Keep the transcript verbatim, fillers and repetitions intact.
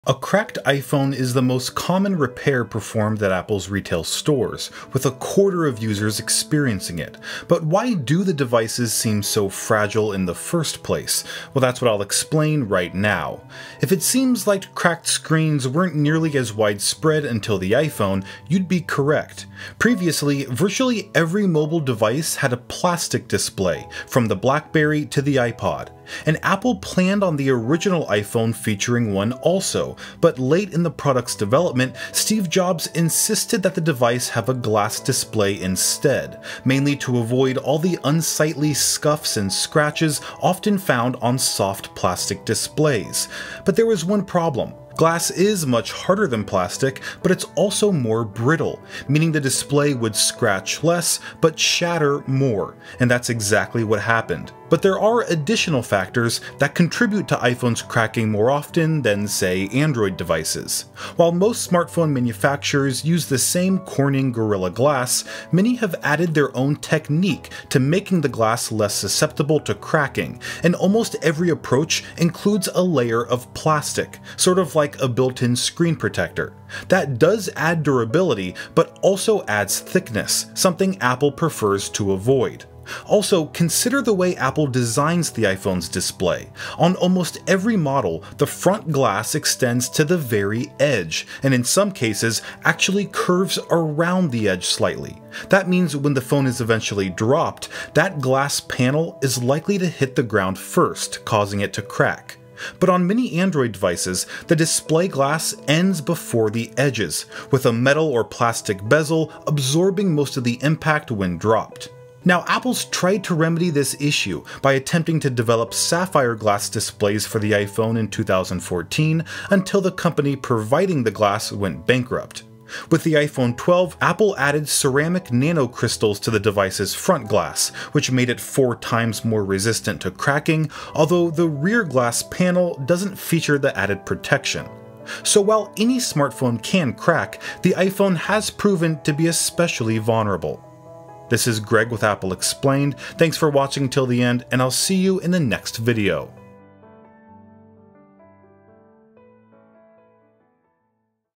A cracked iPhone is the most common repair performed at Apple's retail stores, with a quarter of users experiencing it. But why do the devices seem so fragile in the first place? Well, that's what I'll explain right now. If it seems like cracked screens weren't nearly as widespread until the iPhone, you'd be correct. Previously, virtually every mobile device had a plastic display, from the BlackBerry to the iPod. And Apple planned on the original iPhone featuring one also, but late in the product's development, Steve Jobs insisted that the device have a glass display instead, mainly to avoid all the unsightly scuffs and scratches often found on soft plastic displays. But there was one problem. Glass is much harder than plastic, but it's also more brittle, meaning the display would scratch less, but shatter more, and that's exactly what happened. But there are additional factors that contribute to iPhones cracking more often than, say, Android devices. While most smartphone manufacturers use the same Corning Gorilla Glass, many have added their own technique to making the glass less susceptible to cracking, and almost every approach includes a layer of plastic, sort of like a built-in screen protector. That does add durability, but also adds thickness, something Apple prefers to avoid. Also, consider the way Apple designs the iPhone's display. On almost every model, the front glass extends to the very edge, and in some cases actually curves around the edge slightly. That means when the phone is eventually dropped, that glass panel is likely to hit the ground first, causing it to crack. But on many Android devices, the display glass ends before the edges, with a metal or plastic bezel absorbing most of the impact when dropped. Now, Apple's tried to remedy this issue by attempting to develop sapphire glass displays for the iPhone in two thousand fourteen, until the company providing the glass went bankrupt. With the iPhone twelve, Apple added ceramic nanocrystals to the device's front glass, which made it four times more resistant to cracking, although the rear glass panel doesn't feature the added protection. So while any smartphone can crack, the iPhone has proven to be especially vulnerable. This is Greg with Apple Explained. Thanks for watching till the end, and I'll see you in the next video.